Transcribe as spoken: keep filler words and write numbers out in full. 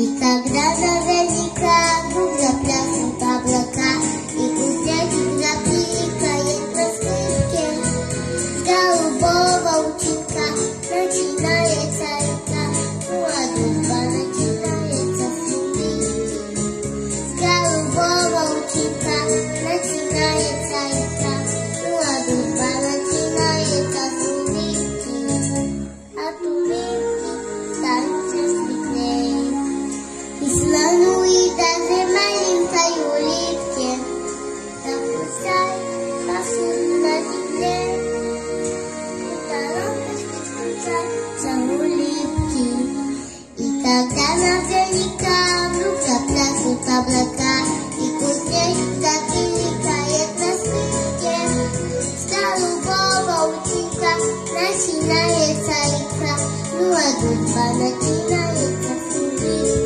Никогда наверняка вдруг запляшут облака, и кузнечик запикает на скрипке. С голубого утюга начинается река, ну а дружба начинается с улыбки. С голубого утюга начинается река, ну а дружба начинается с улыбки. От улыбки станет светлее. И слону, и даже маленькой улыбке запускай посуду на земле. Это лампочки включаются улыбки. И тогда наверняка вдруг запляшут облака, и кузнечик запиликает на скрипке. С голубого утюга начинается река, ну а дружба начинается с улыбки.